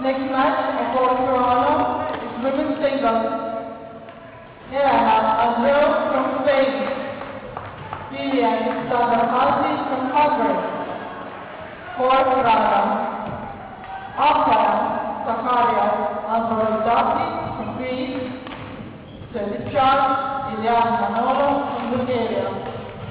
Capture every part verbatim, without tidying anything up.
Next match at Port Toronto is women's singles. Here I have Andreu from Spain, Vivian Sandarhasi from Hungary, Port Toronto, Oksana Zakaria Androidati from Greece, Sedichar Ilian Manolo from Bulgaria.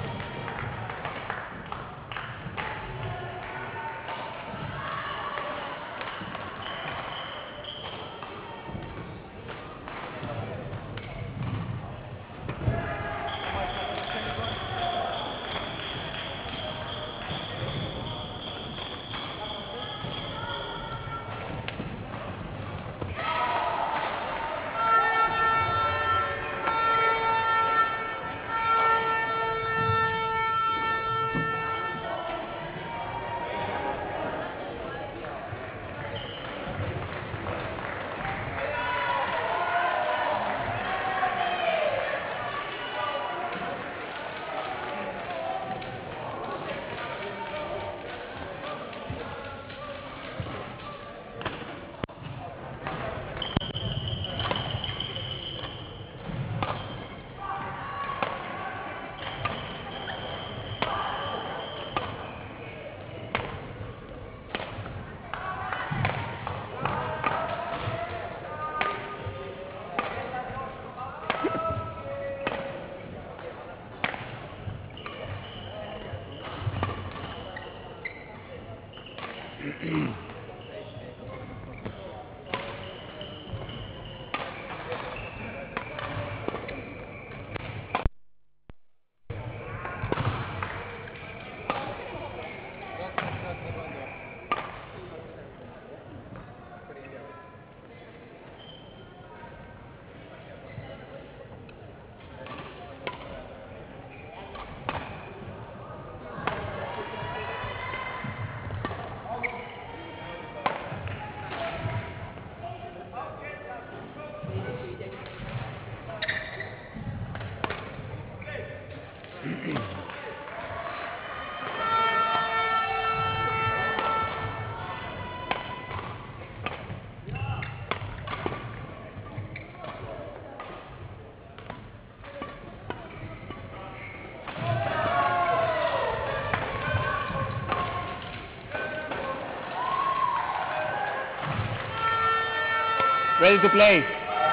Ready to play.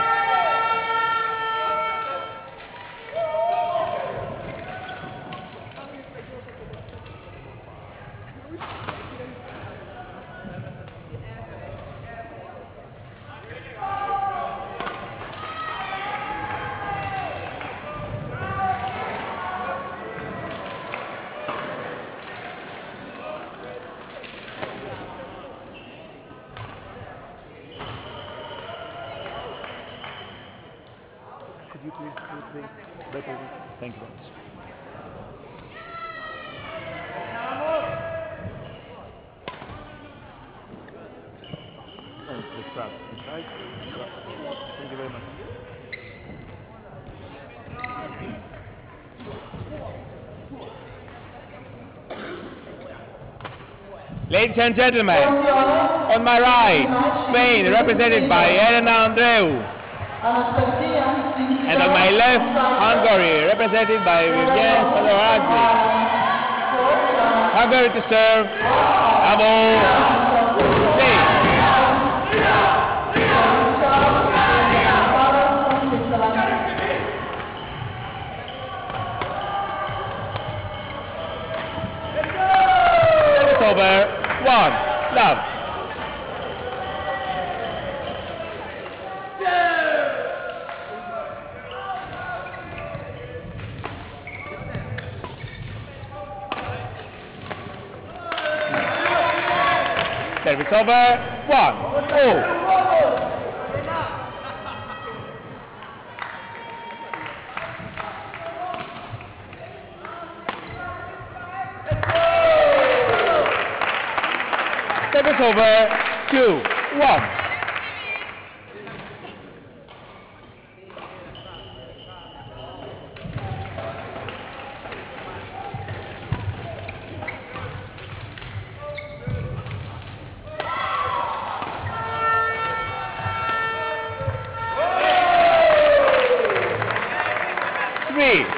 Could you please do the better? Thank you very much. And the strap inside. Thank you very much. Ladies and gentlemen, on my right, Spain, represented by Elena Andreu. And on my left, Hungary, represented by Vivian Sandarhasi. Hungary to serve, Amo, play. It's over, one, love. Service over, one, oh. Service over, two, one.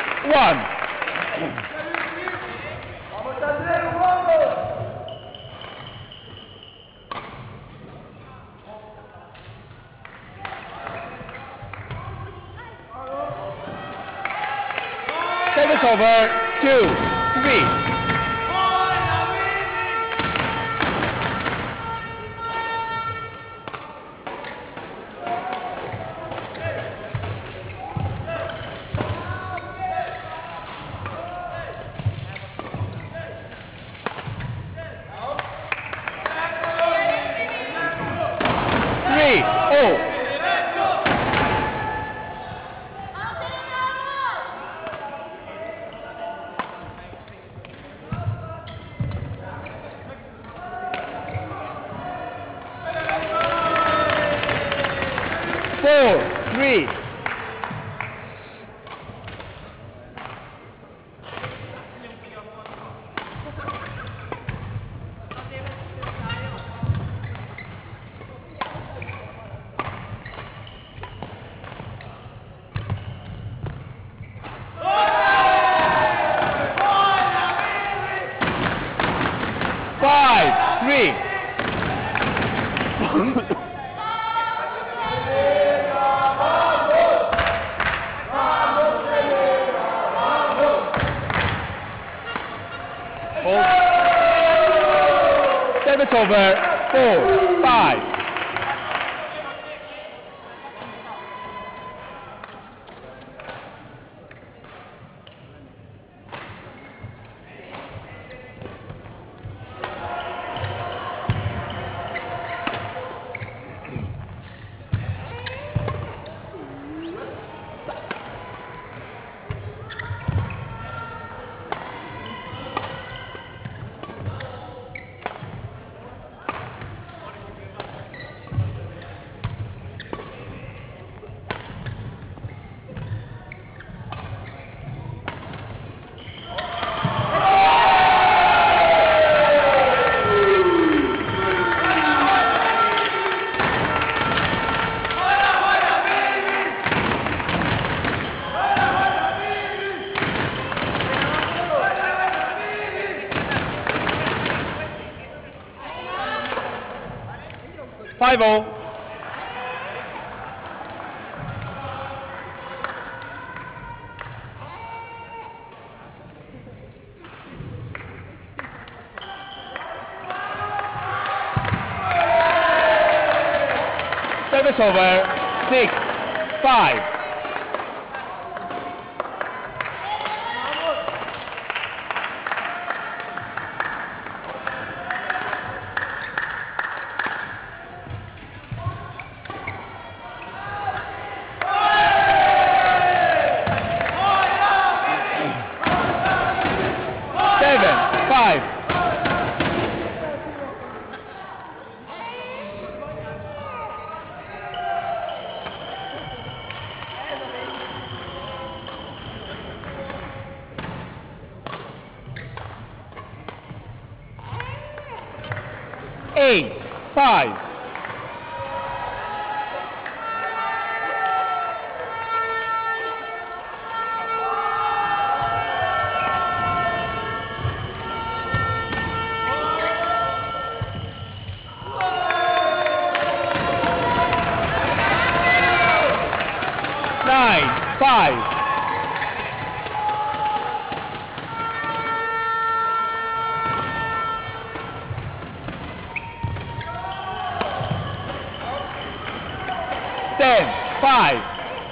one. Service over, two, three. Three, oh. Four, three. Five, three. Service over, four, five. Five oh. Service over, six, five. Seven, five. Eight, five. Nine, five. Ten, five.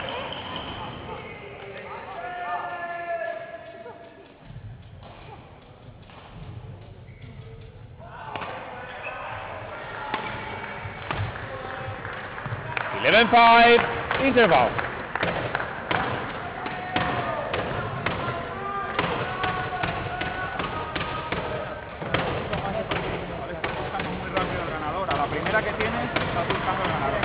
Eleven, five. Interval. Muy rápido el ganador. A la primera que tiene, está buscando el ganador.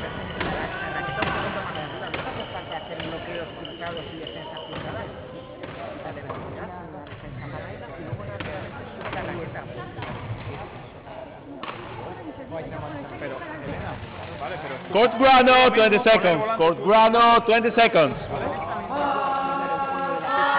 Pero, Elena, vale, pero... Court Grano, twenty seconds. Court Grano, twenty seconds. ¿Vale?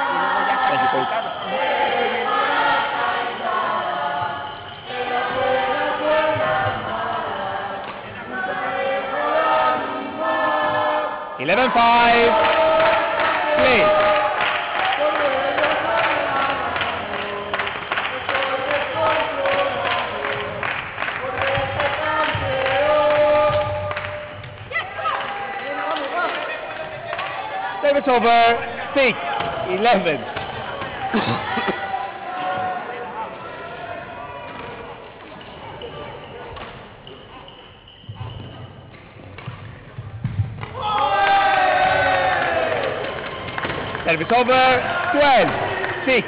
seven five, split. Service over, six, eleven. Service over, twelve, six.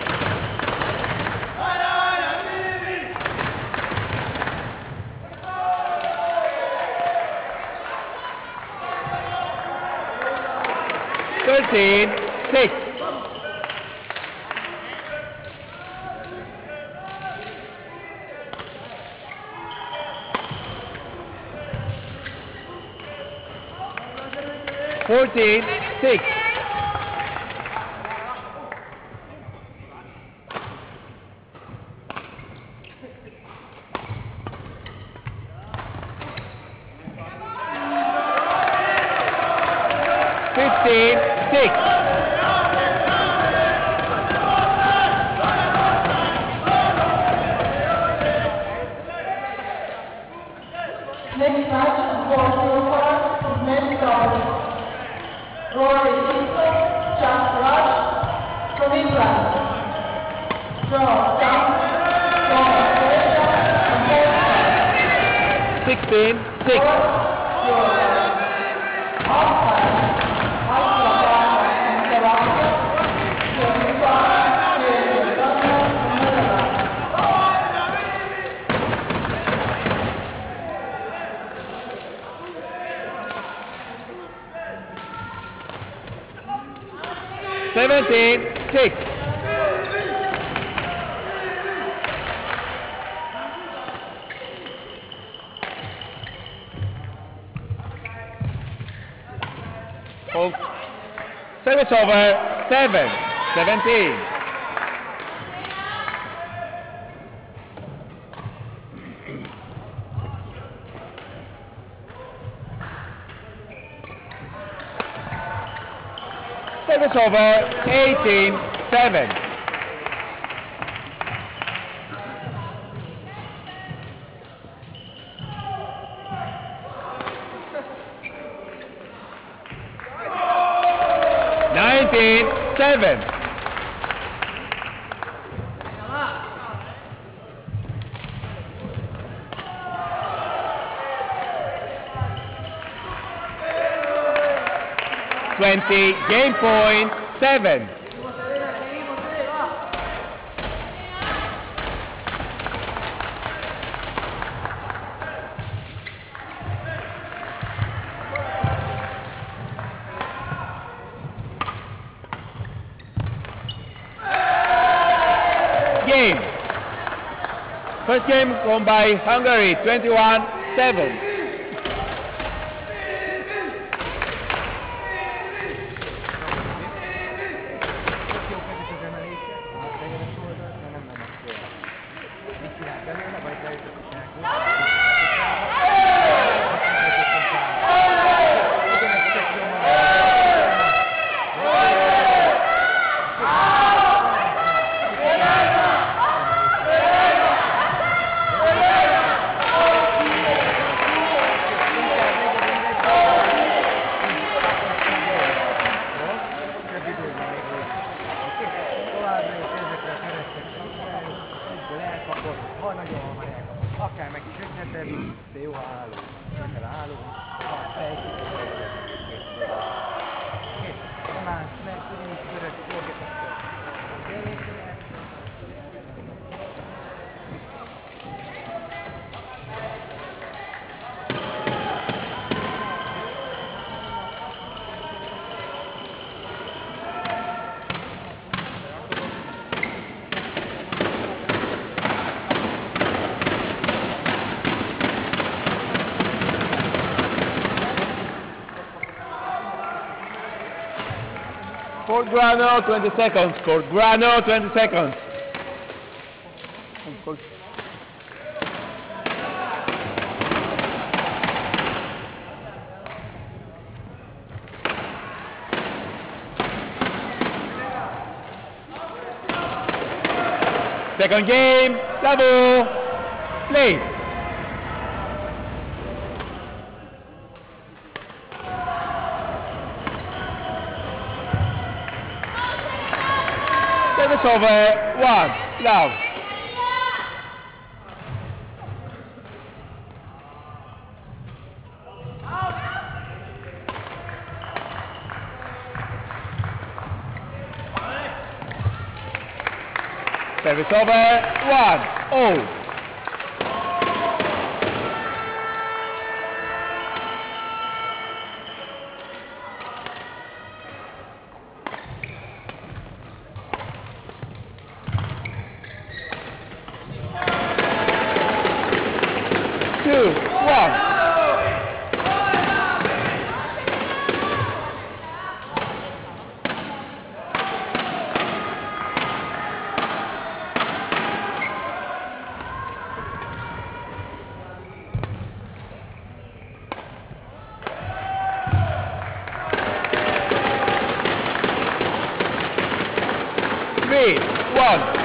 thirteen, six. fourteen, six. fifteen, six. Next match for silver is men's doubles. Rory Easter, Jack Rush from England. Draw, Jack, Draw, Australia, and Bolton. sixteen, six. Outside, Alpha and Saraka, Jamaica, Uganda, and Netherlands. seventeen, six. Oh, service over, seven, seventeen. Service over, eighteen, seven. nineteen, seven. twenty, game point, seven. Game. First game won by Hungary, twenty-one, seven. Ha nagyon hamarják, akár meg is ötleted, de jó álló, neked álló, ha fejtjük, és más, mert ugyanis körös forgatott. Fort Grano, twenty seconds. Fort Grano, twenty seconds. Second game, level, play. Service over, one, love. Service over, one, oh. Two, one. Three, one.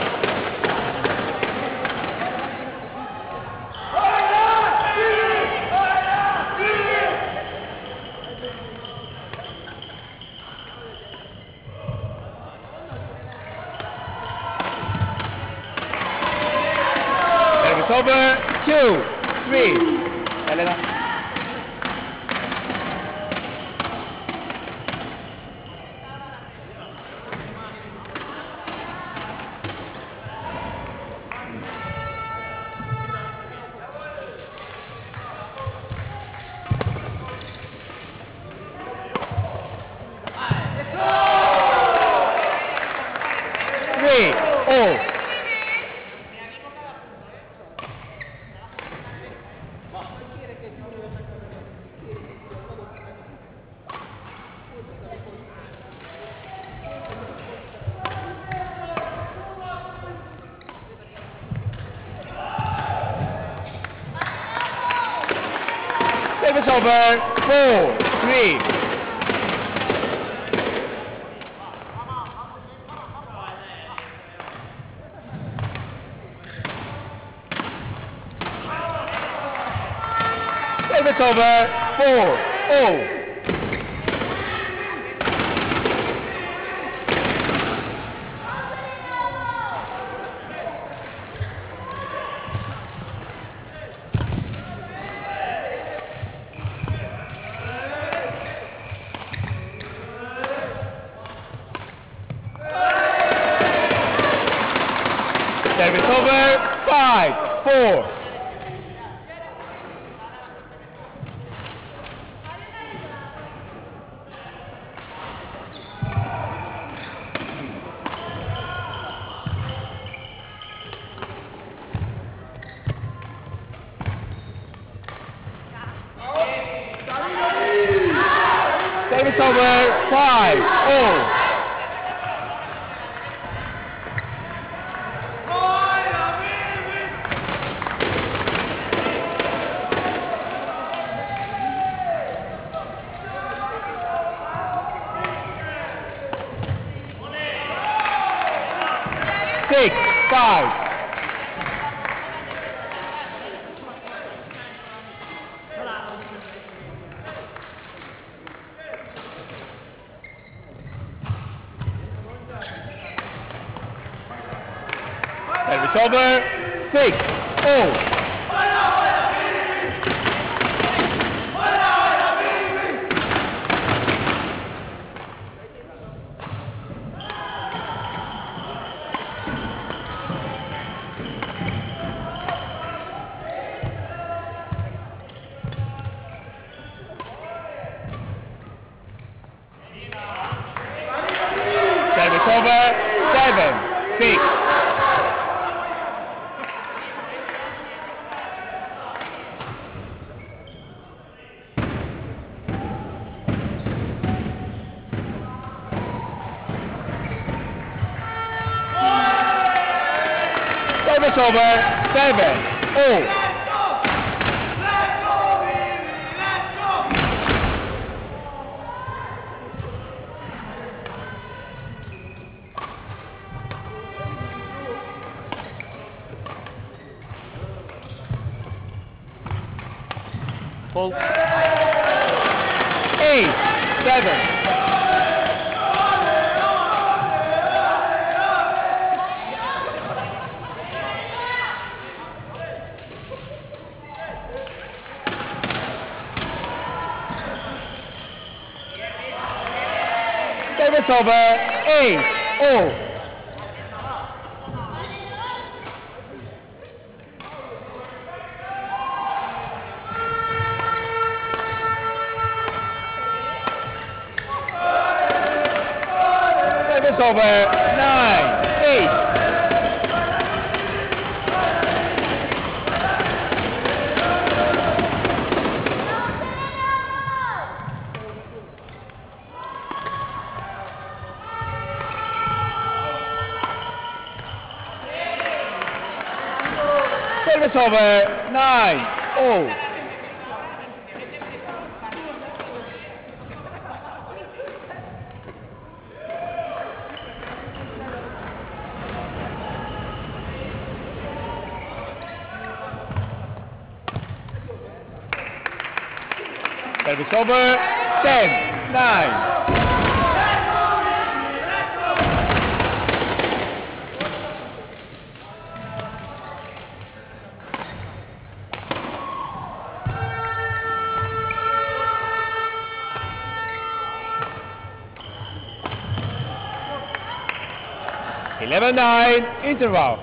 Service over, two, three. Elena. Three, oh. Service over, four, three. Service over, four, oh. Service over, five, four. Service over, five, oh. Six, five. Service over, six, oh. Service over, seven, six. Service over, seven, oh. Full. Eight, seven. Service over. Eight, oh. Service over. Nine, eight. Service over. Nine, oh. Service over. Ten, nine. Eleven, nine. Interval.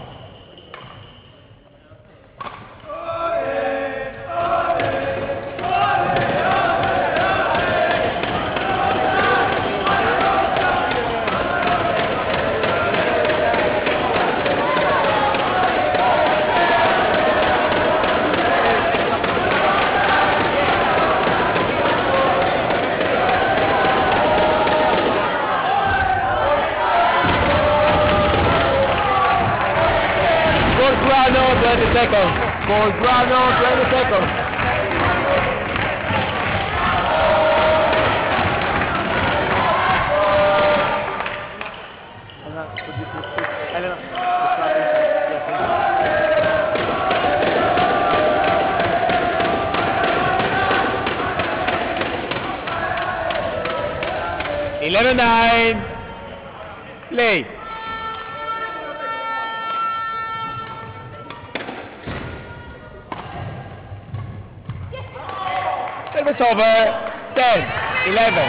Grano, twenty seconds. For Grano, twenty seconds. Eleven, nine. Play. Service over. Ten, eleven.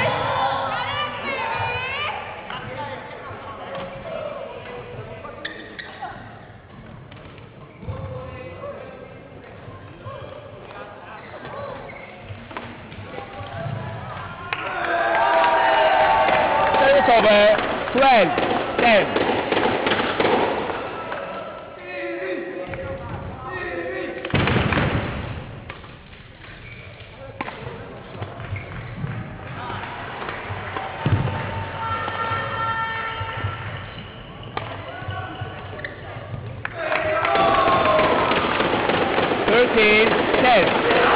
Service over. Twelve, ten. Thirteen, ten.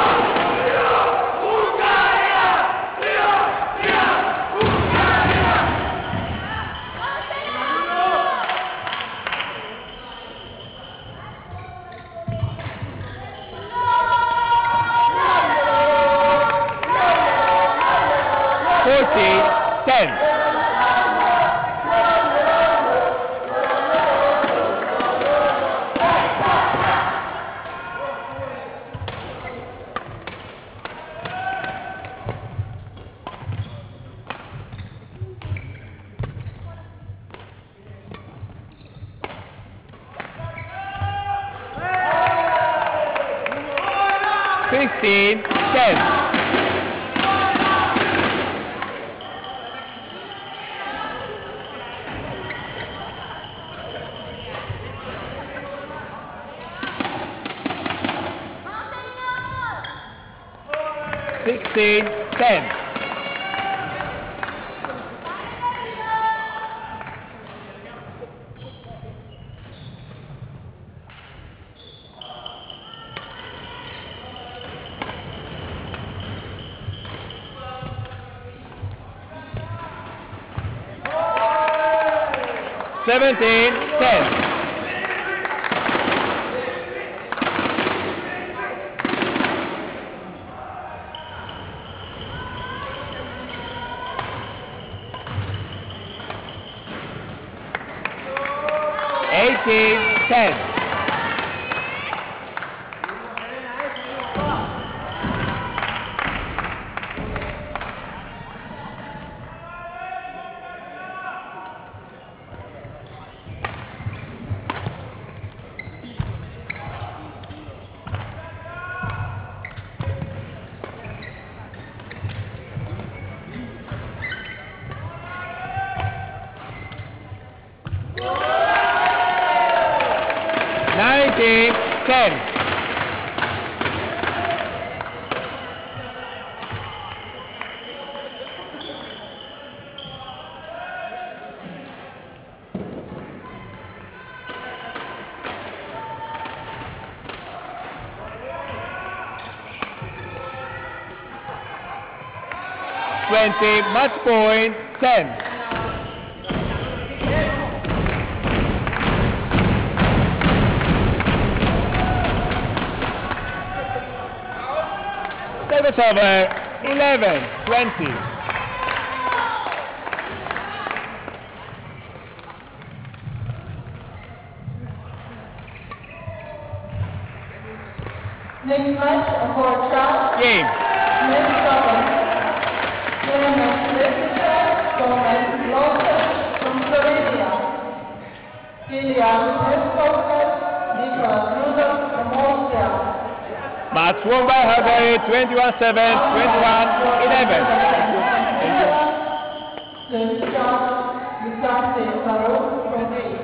Fourteen, ten. Sixteen, ten. Sixteen, ten. Seventeen, ten. eighteen ten. nineteen ten. twenty, match point, ten. Service over, eleven, twenty. Next match for Charles. Game. Next double. Tournament Literature from London from Slovenia. Kilian Heskovskas, Nicholas Rudolph from Austria. Match won by Hungary, twenty-one seven, twenty-one eleven. James Charles, Vicente Sarov from Greece.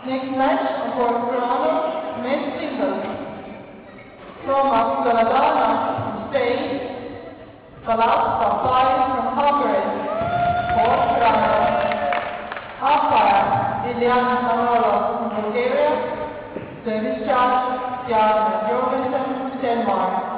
Next match on Portugal, men's singles. Thomas Galadana from Spain, Salas Papay from Hungary, Portugal. Umpire Iliana Manolo from Bulgaria, service charge Jan Jorgensen from Denmark.